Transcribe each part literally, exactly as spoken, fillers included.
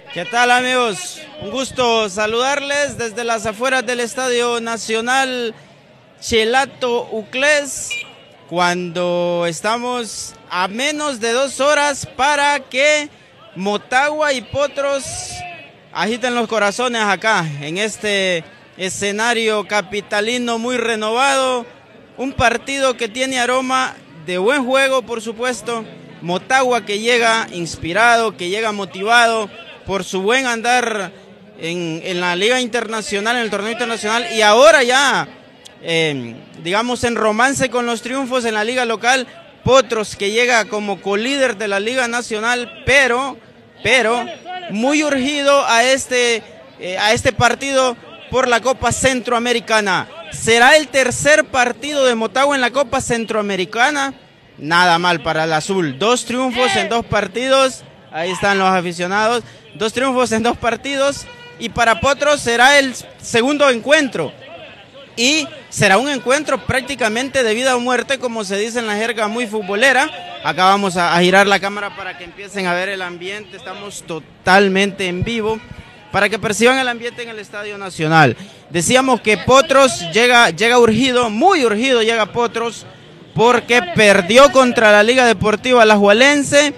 ¿Qué tal, amigos? Un gusto saludarles desde las afueras del Estadio Nacional Chelato Uclés, cuando estamos a menos de dos horas para que Motagua y Potros agiten los corazones acá, en este escenario capitalino muy renovado. Un partido que tiene aroma de buen juego, por supuesto. Motagua que llega inspirado, que llega motivado por su buen andar en, en la Liga Internacional, en el torneo internacional, y ahora ya, eh, digamos, en romance con los triunfos en la Liga local. Potros que llega como colíder de la Liga Nacional, pero, pero muy urgido a este, eh, a este partido por la Copa Centroamericana. ¿Será el tercer partido de Motagua en la Copa Centroamericana? Nada mal para el azul. Dos triunfos en dos partidos. Ahí están los aficionados. Dos triunfos en dos partidos. Y para Potros será el segundo encuentro. Y será un encuentro prácticamente de vida o muerte, como se dice en la jerga muy futbolera. Acá vamos a, a girar la cámara para que empiecen a ver el ambiente. Estamos totalmente en vivo, para que perciban el ambiente en el Estadio Nacional. Decíamos que Potros llega, llega urgido, muy urgido llega Potros, porque perdió contra la Liga Deportiva Alajuelense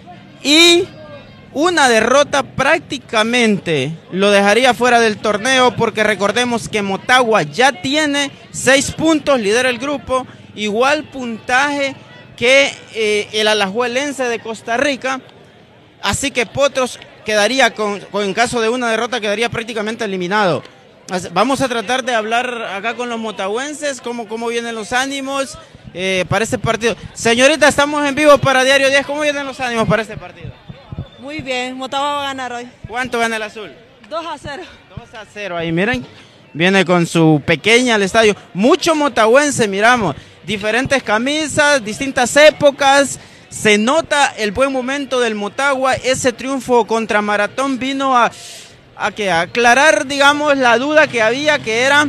y una derrota prácticamente lo dejaría fuera del torneo, porque recordemos que Motagua ya tiene seis puntos, lidera el grupo, igual puntaje que eh, el Alajuelense de Costa Rica, así que Potros quedaría, con, con en caso de una derrota, quedaría prácticamente eliminado. Vamos a tratar de hablar acá con los motahuenses, cómo, cómo vienen los ánimos eh, para este partido. Señorita, estamos en vivo para Diario diez, ¿cómo vienen los ánimos para este partido? Muy bien, Motagua va a ganar hoy. ¿Cuánto gana el azul? dos a cero. dos a cero, ahí miren, viene con su pequeña al estadio. Mucho motahuense, miramos, diferentes camisas, distintas épocas. Se nota el buen momento del Motagua. Ese triunfo contra Maratón vino a, a, que, a aclarar, digamos, la duda que había, que era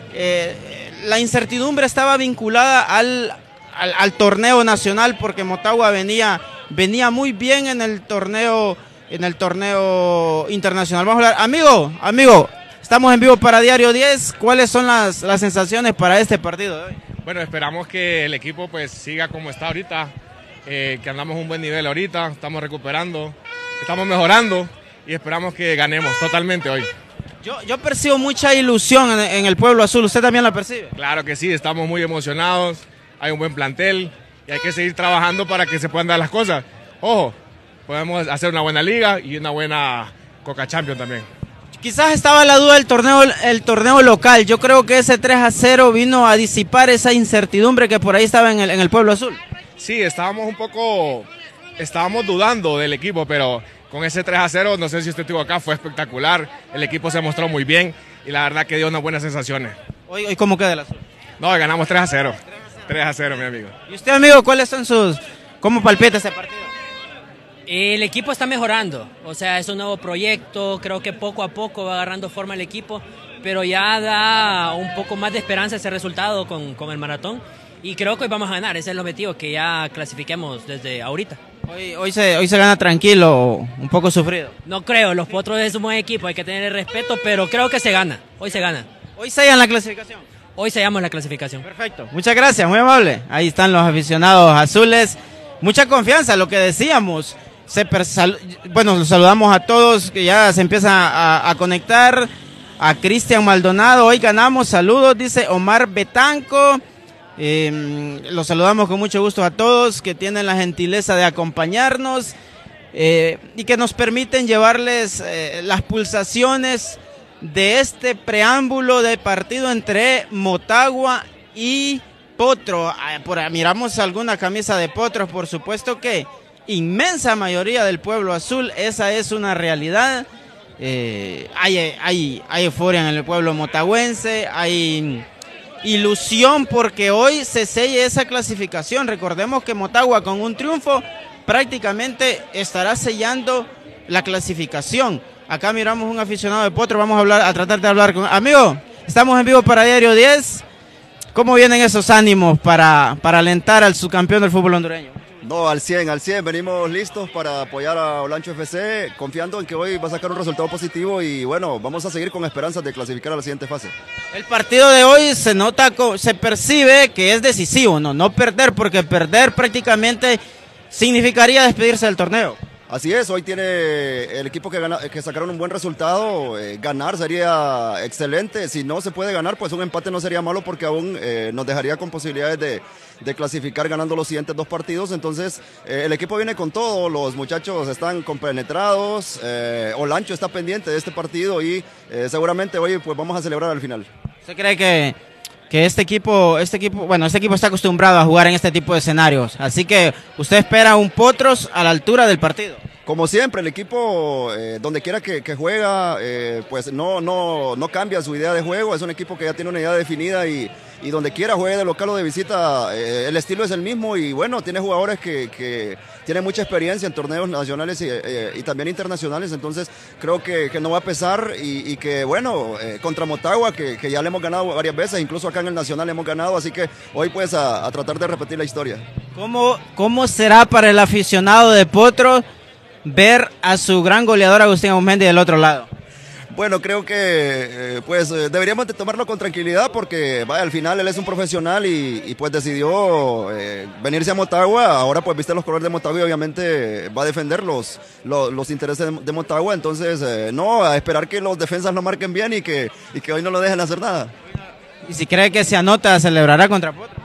eh, la incertidumbre estaba vinculada al, al, al torneo nacional, porque Motagua venía, venía muy bien en el torneo, en el torneo internacional. Vamos a hablar, amigo, amigo, estamos en vivo para Diario diez. ¿Cuáles son las, las sensaciones para este partido de hoy? Bueno, esperamos que el equipo pues siga como está ahorita. Eh, que andamos a un buen nivel ahorita, estamos recuperando, estamos mejorando y esperamos que ganemos totalmente hoy. Yo, yo percibo mucha ilusión en, en el pueblo azul, ¿usted también la percibe? Claro que sí, estamos muy emocionados, hay un buen plantel y hay que seguir trabajando para que se puedan dar las cosas. Ojo, podemos hacer una buena liga y una buena Coca Champions también. Quizás estaba la duda del torneo, el torneo local. Yo creo que ese tres a cero vino a disipar esa incertidumbre que por ahí estaba en el, en el pueblo azul. Sí, estábamos un poco, estábamos dudando del equipo, pero con ese tres a cero, no sé si usted estuvo acá, fue espectacular. El equipo se mostró muy bien y la verdad que dio unas buenas sensaciones. ¿Hoy, hoy cómo queda el azul? No, ganamos tres a cero. tres a cero, mi amigo. ¿Y usted, amigo, cuáles son sus, cómo palpita ese partido? El equipo está mejorando, o sea, es un nuevo proyecto, creo que poco a poco va agarrando forma el equipo, pero ya da un poco más de esperanza ese resultado con, con el Maratón. Y creo que hoy vamos a ganar, ese es el objetivo, que ya clasifiquemos desde ahorita. Hoy, hoy, se, hoy se gana tranquilo, un poco sufrido. No creo, los Potros es un buen equipo, hay que tener el respeto, pero creo que se gana, hoy se gana. Hoy sellan la clasificación. Hoy sellamos la clasificación. Perfecto, muchas gracias, muy amable. Ahí están los aficionados azules, mucha confianza, lo que decíamos. Se bueno, los saludamos a todos, que ya se empieza a, a conectar. A Cristian Maldonado, hoy ganamos, saludos, dice Omar Betanco. Eh, los saludamos con mucho gusto a todos que tienen la gentileza de acompañarnos eh, y que nos permiten llevarles eh, las pulsaciones de este preámbulo de partido entre Motagua y Potro. Ah, por, miramos alguna camisa de Potros, por supuesto que inmensa mayoría del pueblo azul, esa es una realidad. Eh, hay, hay, hay euforia en el pueblo motagüense, hay ilusión porque hoy se selle esa clasificación. Recordemos que Motagua con un triunfo prácticamente estará sellando la clasificación. Acá miramos un aficionado de Potro, vamos a hablar, a tratar de hablar con... Amigo, estamos en vivo para Diario diez. ¿Cómo vienen esos ánimos para, para alentar al subcampeón del fútbol hondureño? No, al cien, al cien, venimos listos para apoyar a Olancho F C, confiando en que hoy va a sacar un resultado positivo y bueno, vamos a seguir con esperanzas de clasificar a la siguiente fase. El partido de hoy se nota, se percibe que es decisivo, no, no perder, porque perder prácticamente significaría despedirse del torneo. Así es, hoy tiene el equipo que, gana, que sacaron un buen resultado, eh, ganar sería excelente, si no se puede ganar pues un empate no sería malo porque aún eh, nos dejaría con posibilidades de, de clasificar ganando los siguientes dos partidos, entonces eh, el equipo viene con todo, los muchachos están compenetrados, eh, Olancho está pendiente de este partido y eh, seguramente hoy pues vamos a celebrar al final. ¿Usted cree que... que este equipo, este equipo, bueno, este equipo está acostumbrado a jugar en este tipo de escenarios, así que usted espera un Potros a la altura del partido? Como siempre, el equipo, eh, donde quiera que, que juega, eh, pues no, no, no cambia su idea de juego, es un equipo que ya tiene una idea definida y, y donde quiera juegue de local o de visita, eh, el estilo es el mismo y bueno, tiene jugadores que, que tienen mucha experiencia en torneos nacionales y, eh, y también internacionales, entonces creo que, que no va a pesar y, y que bueno, eh, contra Motagua, que, que ya le hemos ganado varias veces, incluso acá en el Nacional hemos ganado, así que hoy pues a, a tratar de repetir la historia. ¿Cómo, cómo será para el aficionado de Potros ver a su gran goleador Agustín Auzmendi del otro lado? Bueno, creo que eh, pues eh, deberíamos de tomarlo con tranquilidad porque vaya, al final él es un profesional y, y pues decidió eh, venirse a Motagua, ahora pues viste los colores de Motagua y obviamente va a defender los, los, los intereses de, de Motagua, entonces eh, no, a esperar que los defensas lo marquen bien y que, y que hoy no lo dejen hacer nada. ¿Y si cree que se anota, celebrará contra Potros?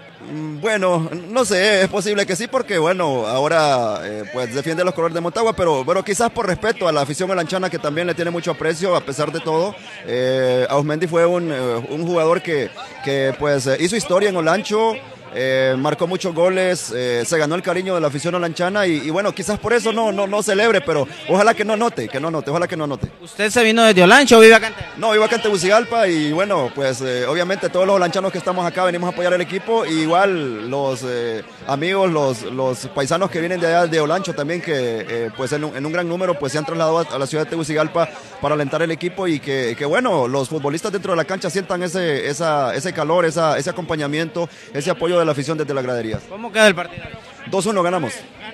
Bueno, no sé, es posible que sí porque bueno, ahora eh, pues defiende los colores de Motagua, pero bueno, quizás por respeto a la afición olanchana que también le tiene mucho aprecio a pesar de todo. Eh, Auzmendi fue un, eh, un jugador que, que pues eh, hizo historia en Olancho. Eh, marcó muchos goles, eh, se ganó el cariño de la afición olanchana y, y bueno, quizás por eso no, no, no celebre, pero ojalá que no note, que no note, ojalá que no note. ¿Usted se vino desde Olancho o vive acá en Tegucigalpa? No, vivo acá en Tegucigalpa y bueno, pues eh, obviamente todos los olanchanos que estamos acá venimos a apoyar al equipo, y igual los eh, amigos, los, los paisanos que vienen de allá de Olancho también, que eh, pues en un, en un gran número pues se han trasladado a, a la ciudad de Tegucigalpa para alentar el equipo y que, que bueno, los futbolistas dentro de la cancha sientan ese, esa, ese calor, esa, ese acompañamiento, ese apoyo de la afición desde las graderías. ¿Cómo queda el partido? dos uno ganamos.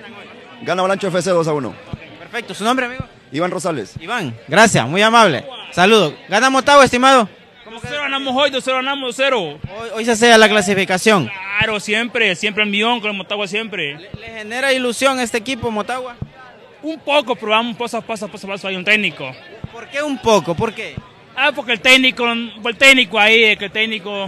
Gana Olancho F C dos a uno. Perfecto, ¿su nombre, amigo? Iván Rosales. Iván, gracias, muy amable. Saludos. ¿Gana Motagua, estimado? dos cero ganamos hoy, dos cero ganamos, dos cero. Hoy, hoy se sella la clasificación. Claro, siempre, siempre el millón con el Motagua siempre. ¿Le, ¿Le genera ilusión este equipo, Motagua? Un poco, pero vamos paso a paso, paso a paso, hay un técnico. ¿Por qué un poco? ¿Por qué? Ah, porque el técnico, el técnico ahí, que el técnico...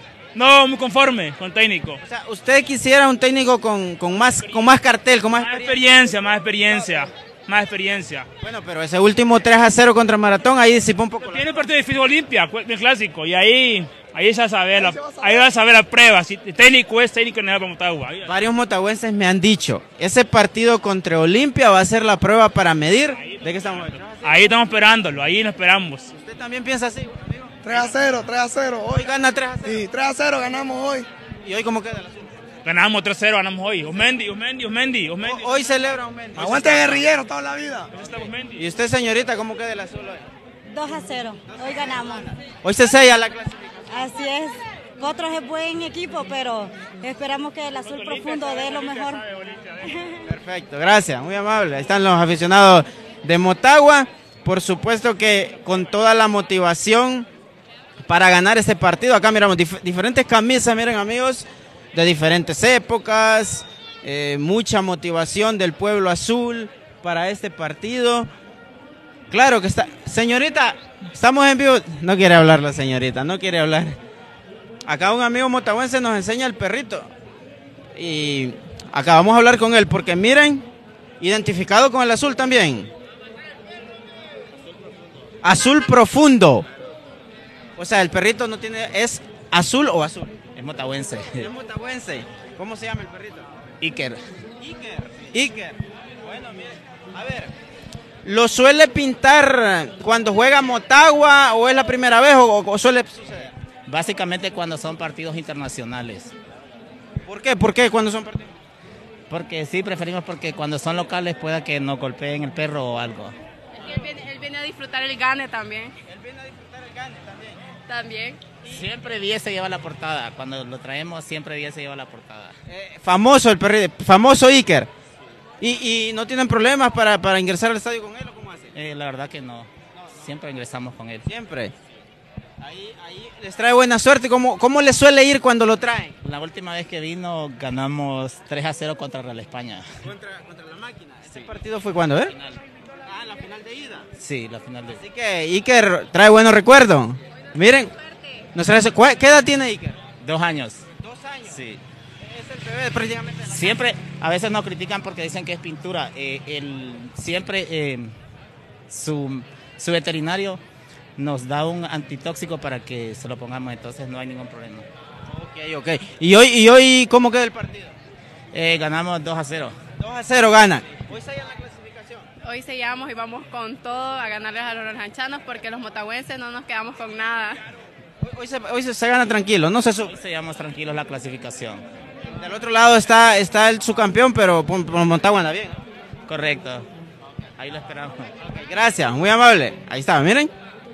No, muy conforme con el técnico. O sea, ¿usted quisiera un técnico con, con, más, con más cartel, con más, más experiencia? Más experiencia, más experiencia. Bueno, pero ese último tres a cero contra Maratón, ahí disipó un poco. Tiene el partido de Fútbol Olimpia, el clásico, y ahí, ahí se va a saber la, ahí va a saber la prueba, si el técnico es técnico en el Motagua. Varios motagüenses me han dicho, ese partido contra Olimpia va a ser la prueba para medir. ¿De qué estamos hablando? Ahí estamos esperándolo, ahí nos esperamos. ¿Usted también piensa así, amigo? tres a cero, tres a cero. Hoy gana tres a cero. Sí, tres a cero ganamos hoy. ¿Y hoy cómo queda el asunto? Ganamos tres cero, ganamos hoy. Auzmendi, Auzmendi, Auzmendi, Auzmendi. Hoy celebra Auzmendi. Aguante guerrillero toda la vida. ¿Y usted, señorita, cómo queda el azul hoy? dos a cero, hoy ganamos. Hoy se sella la clasificación. Así es. Potros es buen equipo, pero esperamos que el azul profundo dé lo mejor. Perfecto, gracias, muy amable. Ahí están los aficionados de Motagua. Por supuesto que con toda la motivación para ganar este partido. Acá miramos dif diferentes camisas, miren amigos, de diferentes épocas, eh, mucha motivación del pueblo azul para este partido. Claro que está. Señorita, estamos en vivo. No quiere hablar la señorita, no quiere hablar. Acá un amigo motagüense nos enseña el perrito. Y acá vamos a hablar con él, porque miren, identificado con el azul también. Azul profundo. O sea, el perrito no tiene, ¿es azul o azul? Es motagüense. Es motagüense. ¿Cómo se llama el perrito? Iker. Iker. Iker. Bueno, mire, a ver, ¿lo suele pintar cuando juega Motagua o es la primera vez o, o suele suceder? Básicamente cuando son partidos internacionales. ¿Por qué? ¿Por qué cuando son partidos? Porque sí, preferimos porque cuando son locales pueda que nos golpeen el perro o algo. Él viene, él viene a disfrutar el gane también. Él viene a disfrutar el gane también. También. Siempre diez se lleva la portada. Cuando lo traemos, siempre diez se lleva la portada. Eh, famoso el perrito, famoso Iker. ¿Y, y no tienen problemas para, para ingresar al estadio con él o cómo hacen? Eh, la verdad que no. Siempre ingresamos con él. Siempre. Ahí, ahí les trae buena suerte. ¿Cómo, cómo les suele ir cuando lo traen? La última vez que vino ganamos tres a cero contra Real España. Contra, contra la máquina. ¿Ese sí. partido fue cuándo, eh? Final. Ah, la final de ida. Sí, la final de ida. Así que Iker trae buenos recuerdos. Miren, nos trae, ¿qué edad tiene Iker? Dos años. Dos años. Sí. Es el bebé prácticamente. Siempre, a veces nos critican porque dicen que es pintura. Eh, el, siempre eh, su, su veterinario nos da un antitóxico para que se lo pongamos, entonces no hay ningún problema. Ok, ok. ¿Y hoy, y hoy cómo queda el partido? Eh, ganamos dos a cero. dos a cero gana. Hoy se la clasificación. Hoy sellamos y vamos con todo a ganarles a los lanchanos porque los motagüenses no nos quedamos con nada. Hoy, hoy, se, hoy se, se gana tranquilo, no se sube. Hoy sellamos tranquilos la clasificación. Del otro lado está, está el subcampeón, pero por, por Motagua anda bien. Correcto. Ahí lo esperamos. Okay, gracias, muy amable. Ahí está, miren.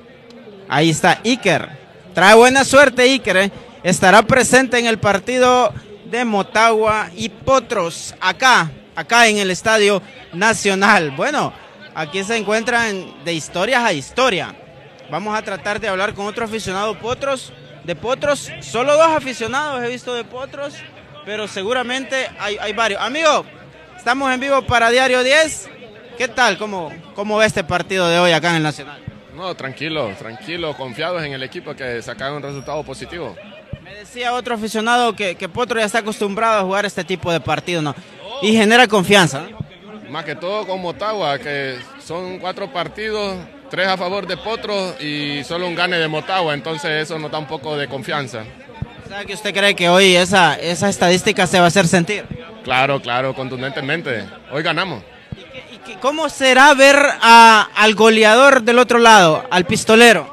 Ahí está Iker. Trae buena suerte Iker, ¿eh? Estará presente en el partido de Motagua y Potros, acá, acá en el Estadio Nacional. Bueno, aquí se encuentran de historias a historia. Vamos a tratar de hablar con otro aficionado Potros, de Potros. Solo dos aficionados he visto de Potros, pero seguramente hay, hay varios. Amigo, estamos en vivo para Diario diez. ¿Qué tal? ¿Cómo, cómo ve este partido de hoy acá en el Nacional? No, tranquilo, tranquilo, confiados en el equipo que sacaron un resultado positivo. Me decía otro aficionado que, que Potro ya está acostumbrado a jugar este tipo de partidos, ¿no? Y genera confianza, ¿no? Más que todo con Motagua, que son cuatro partidos, tres a favor de Potro y solo un gane de Motagua, entonces eso nos da un poco de confianza. O sea, que usted cree que hoy esa, esa estadística se va a hacer sentir. Claro, claro, contundentemente. Hoy ganamos. ¿Cómo será ver a, al goleador del otro lado, al pistolero?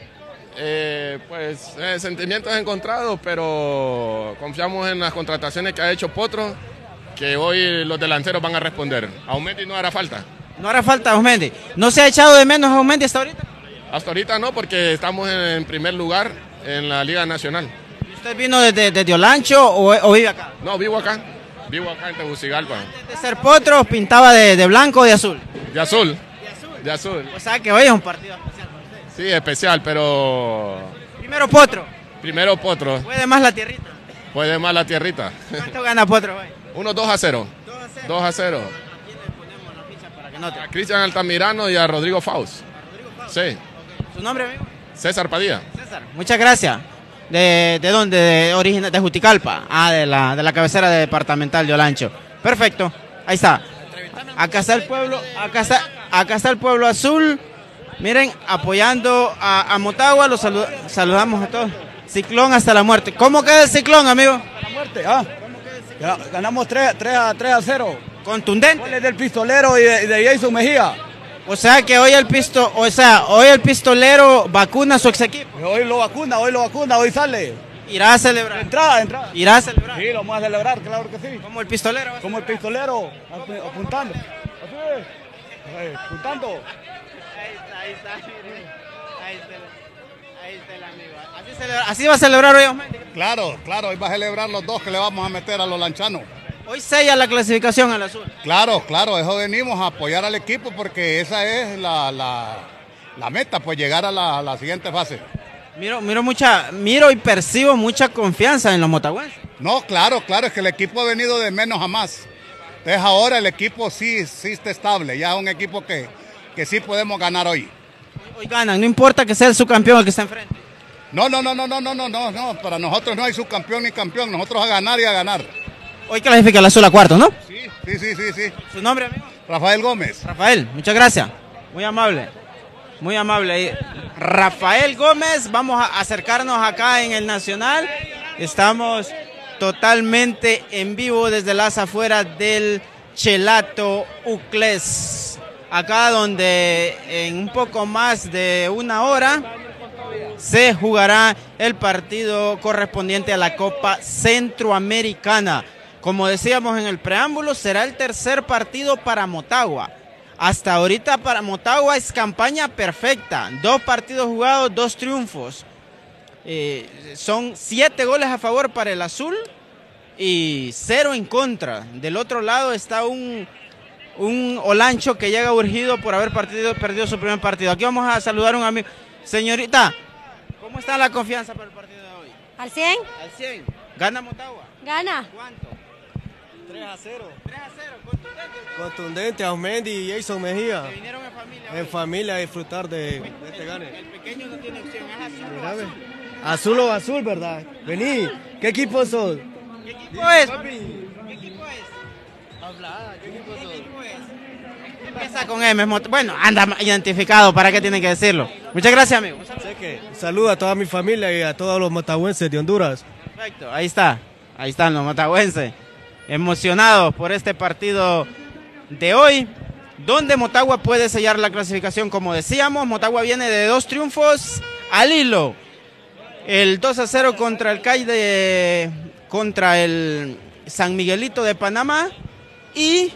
Eh, pues eh, sentimientos encontrados, pero confiamos en las contrataciones que ha hecho Potro, que hoy los delanteros van a responder. A Aumendi no hará falta. No hará falta a Aumendi. ¿No se ha echado de menos a Aumendi hasta ahorita? Hasta ahorita no, porque estamos en primer lugar en la Liga Nacional. ¿Usted vino desde, desde Olancho o, o vive acá? No, vivo acá. Vivo acá en Tegucigalpa. Antes de ser Potro, pintaba de, de blanco o de azul. De azul. De azul. De azul. O sea que hoy es un partido especial para usted. Sí, especial, pero... Primero Potro. Primero Potro. Puede más la tierrita. Puede más la tierrita. ¿Cuánto gana Potro hoy? Uno dos a cero. dos a cero. ¿A quién le ponemos la ficha para que note? A Cristian Altamirano y a Rodrigo Faust. ¿A Rodrigo Faust? Sí. Okay. ¿Su nombre, amigo? César Padilla. César, muchas gracias. ¿De, de dónde? De, origen, de Juticalpa. Ah, de la, de la cabecera departamental de Olancho. Perfecto, ahí está. Acá está el pueblo, acá está, acá está el pueblo azul. Miren, apoyando a, a Motagua, los saluda, saludamos a todos. Ciclón hasta la muerte. ¿Cómo queda el Ciclón, amigo? Hasta la muerte, ah. Ya, ganamos tres a cero. Contundente. Goles del pistolero y de, de Jason Mejía. O sea que hoy el pisto, o sea, hoy el pistolero vacuna a su ex equipo. Hoy lo vacuna, hoy lo vacuna, hoy sale. Irá a celebrar. De entrada, de entrada. Irá a celebrar. Sí, lo vamos a celebrar, claro que sí. Como el pistolero. Como el pistolero, apuntando. Así, apuntando. Ahí está, ahí está. Ahí está, ahí está el amigo. Así, celebra, así va a celebrar hoy Aumendi. Claro, claro, hoy va a celebrar los dos que le vamos a meter a los lanchanos. Hoy sella la clasificación al azul. Claro, claro, eso venimos a apoyar al equipo porque esa es la, la, la meta, pues llegar a la, a la siguiente fase. Miro, miro mucha, miro y percibo mucha confianza en los motagüenses. No, claro, claro, es que el equipo ha venido de menos a más. Entonces ahora el equipo sí, sí está estable, ya es un equipo que, que sí podemos ganar hoy. Hoy ganan, no importa que sea el subcampeón el que está enfrente. No, no, no, no, no, no, no, no, no, para nosotros no hay subcampeón ni campeón, nosotros a ganar y a ganar. Hoy clasifica el azul a cuarto, ¿no? Sí, sí, sí, sí, sí. ¿Su nombre, amigo? Rafael Gómez. Rafael, muchas gracias. Muy amable. Muy amable. Rafael Gómez, vamos a acercarnos acá en el Nacional. Estamos totalmente en vivo desde las afueras del Chelato Uclés. Acá donde en un poco más de una hora se jugará el partido correspondiente a la Copa Centroamericana. Como decíamos en el preámbulo, será el tercer partido para Motagua. Hasta ahorita para Motagua es campaña perfecta. Dos partidos jugados, dos triunfos. Eh, son siete goles a favor para el azul y cero en contra. Del otro lado está un, un Olancho que llega urgido por haber partido, perdido su primer partido. Aquí vamos a saludar a un amigo. Señorita, ¿cómo está la confianza para el partido de hoy? ¿Al cien? Al cien. ¿Gana Motagua? Gana. ¿Cuánto? tres a cero. tres a cero, contundente. Contundente, Ausmendi y Jason Mejía. ¿Se vinieron en familia? En hoy? familia a disfrutar de, de este El, gane. el pequeño no tiene opción, es azul o Mira, ve. azul. Azul o azul, ¿verdad? Vení, ¿qué equipo sos? ¿Qué equipo es? ¿Qué equipo es? Habla, ¿qué equipo ¿Qué sos? equipo es? Empieza con M. Mot- Bueno, anda identificado, ¿para qué tiene que decirlo? Muchas gracias, amigo. Sé que saluda a toda mi familia y a todos los motagüenses de Honduras. Perfecto, ahí está. Ahí están los motagüenses. Emocionados por este partido de hoy, donde Motagua puede sellar la clasificación. Como decíamos, Motagua viene de dos triunfos al hilo. El dos a cero contra el C A I de, contra el San Miguelito de Panamá y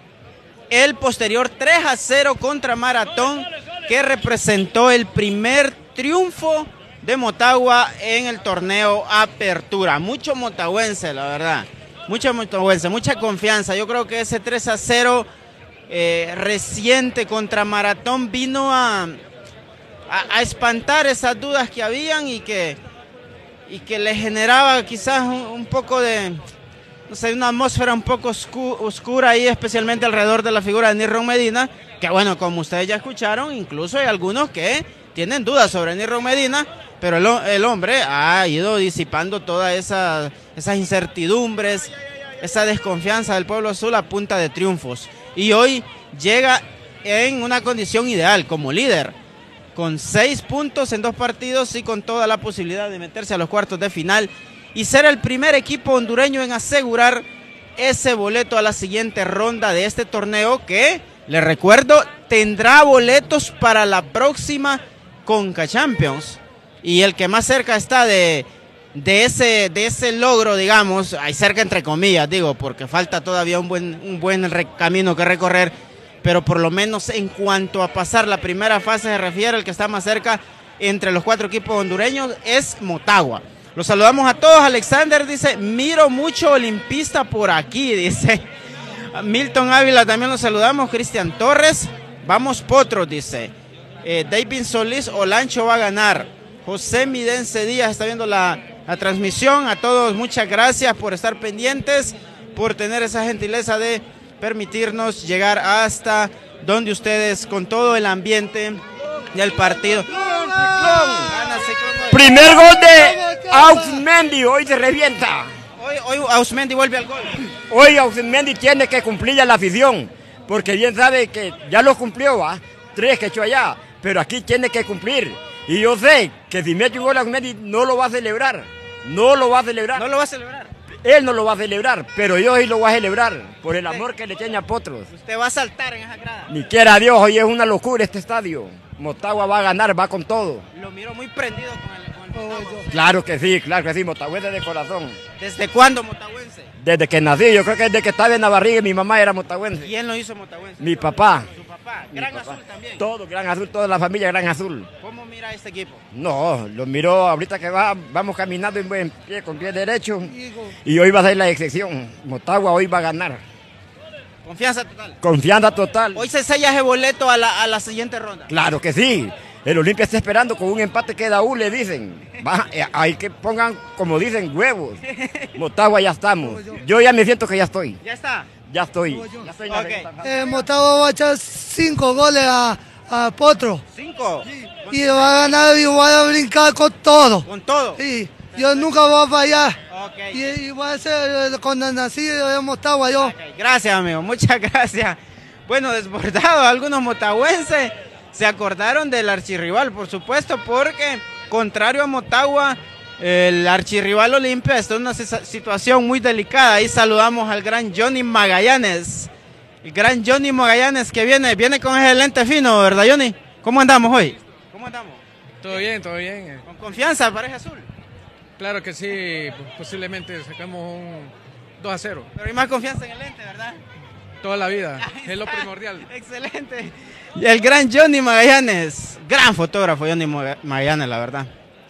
el posterior tres a cero contra Maratón, que representó el primer triunfo de Motagua en el torneo Apertura. Mucho motahuense, la verdad. Mucho motahuense, mucha confianza. Yo creo que ese tres a cero eh, reciente contra Maratón vino a, a, a espantar esas dudas que habían y que, y que le generaba quizás un, un poco de, no sé, una atmósfera un poco oscu oscura ahí, especialmente alrededor de la figura de Nirron Medina, que bueno, como ustedes ya escucharon, incluso hay algunos que tienen dudas sobre Nirron Medina, pero el, el hombre ha ido disipando todas esa, esas incertidumbres, esa desconfianza del pueblo azul a punta de triunfos. Y hoy llega en una condición ideal como líder, con seis puntos en dos partidos y con toda la posibilidad de meterse a los cuartos de final y ser el primer equipo hondureño en asegurar ese boleto a la siguiente ronda de este torneo que, les recuerdo, tendrá boletos para la próxima Conca Champions. Y el que más cerca está de, de, ese, de ese logro, digamos, hay cerca entre comillas, digo, porque falta todavía un buen, un buen camino que recorrer, pero por lo menos en cuanto a pasar la primera fase se refiere, el que está más cerca entre los cuatro equipos hondureños es Motagua. Los saludamos a todos. Alexander dice, miro mucho olimpista por aquí, dice. Milton Ávila también los saludamos. Cristian Torres, vamos potros, dice. Eh, David Solís, Olancho va a ganar. José Midense Díaz está viendo la, la transmisión. A todos muchas gracias por estar pendientes, por tener esa gentileza de permitirnos llegar hasta donde ustedes, con todo el ambiente del partido. Primer gol de Ausmendi, hoy se revienta. Hoy, hoy Ausmendi vuelve al gol. Hoy Ausmendi tiene que cumplir a la afición, porque bien sabe que ya lo cumplió, ¿va? Tres que echó allá, pero aquí tiene que cumplir. Y yo sé que si mete un gol Ausmendi no lo va a celebrar, no lo va a celebrar. No lo va a celebrar. Él no lo va a celebrar, pero yo sí lo voy a celebrar, por el amor que le tiene a Potros. Usted va a saltar en esa grada. Ni quiera Dios, hoy es una locura este estadio. Motagua va a ganar, va con todo. Lo miro muy prendido con el, con el Motagua. Claro que sí, claro que sí, motagüense de corazón. ¿Desde cuándo motagüense? Desde que nací, yo creo que desde que estaba en la barriga mi mamá era motagüense. ¿Quién lo hizo motagüense? Mi papá. Su papá, Gran Mi papá. Azul también. Todo, Gran Azul, toda la familia Gran Azul. ¿Cómo mira este equipo? No, lo miró ahorita que va, vamos caminando en buen pie, con pie derecho. Y hoy va a ser la excepción. Motagua hoy va a ganar. Confianza total. Confianza total. Hoy se sella ese boleto a la, a la siguiente ronda. Claro que sí. El Olimpia está esperando con un empate queda U, le dicen. Va, eh, hay que pongan, como dicen, huevos. Motagua ya estamos. Yo ya me siento que ya estoy. ¿Ya está? Ya estoy. Ya estoy en la Okay. recta. Eh, Motagua va a echar cinco goles a, a Potro. ¿Cinco? Y va a ganar y va a brincar con todo. ¿Con todo? Sí, yo nunca voy a fallar. Okay. Y, y voy a ser eh, cuando nací de Motagua yo. Okay. Gracias, amigo. Muchas gracias. Bueno, desbordados algunos motagüenses se acordaron del archirrival, por supuesto, porque contrario a Motagua, el archirrival Olimpia está en una situación muy delicada. Ahí saludamos al gran Johnny Magallanes. El gran Johnny Magallanes que viene, viene con ese lente fino, ¿verdad, Johnny? ¿Cómo andamos hoy? ¿Cómo andamos? Todo bien, todo bien. ¿Con confianza, pareja azul? Claro que sí, posiblemente sacamos un dos a cero. Pero hay más confianza en el lente, ¿verdad? Toda la vida, es lo primordial. Excelente. Y el gran Johnny Magallanes, gran fotógrafo Johnny Magallanes, la verdad.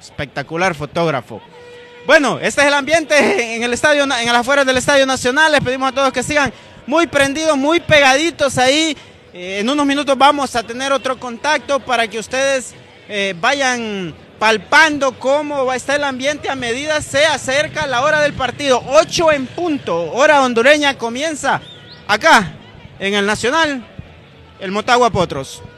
espectacular fotógrafo. Bueno, este es el ambiente en el estadio, en las afueras del Estadio Nacional. Les pedimos a todos que sigan muy prendidos, muy pegaditos ahí. Eh, en unos minutos vamos a tener otro contacto para que ustedes eh, vayan palpando cómo va a estar el ambiente a medida se acerca la hora del partido. ocho en punto, hora hondureña, comienza acá en el Nacional, el Motagua Potros.